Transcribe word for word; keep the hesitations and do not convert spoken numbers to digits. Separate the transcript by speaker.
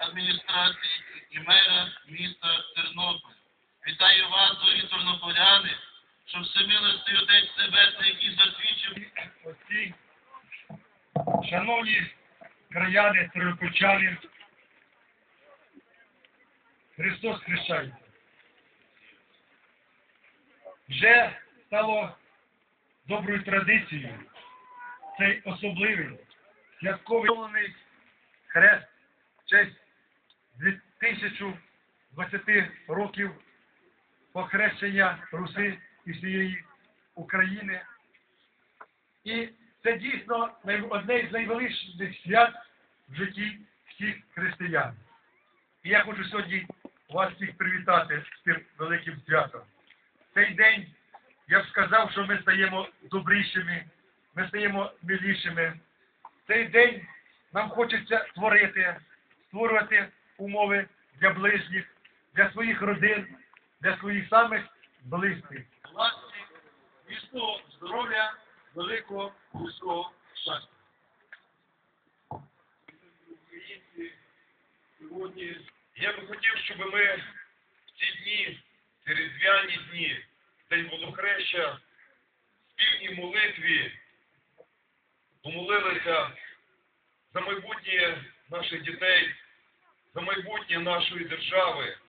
Speaker 1: адміністрації і мера міста Тернополя. Вітаю вас, дорогі тернополяни, щоб всемилостивий Отець Небесний, який засвідчив
Speaker 2: Отці, шановні краяни, тернопільчани, Христос хрещається. Вже стало доброю традицією цей особливий святковий хрест в честь дві тисячі двадцяти років похрещення Руси і всієї України. І це дійсно одне з найвеличніших свят в житті всіх християн. І я хочу сьогодні вас всіх привітати з цим великим святом. Цей день, я б сказав, що ми стаємо добрішими, ми стаємо милішими. Цей день нам хочеться творити, створювати умови для ближніх, для своїх родин, для своїх самих близьких.
Speaker 1: власні, міцного здоров'я, великого людського щастя.
Speaker 3: Сьогодні я би хотів, щоб ми в ці дні, ці різдвяні дні, День Водохреща, в спільній молитві помолилися за майбутнє наших дітей, за майбутнє нашої держави.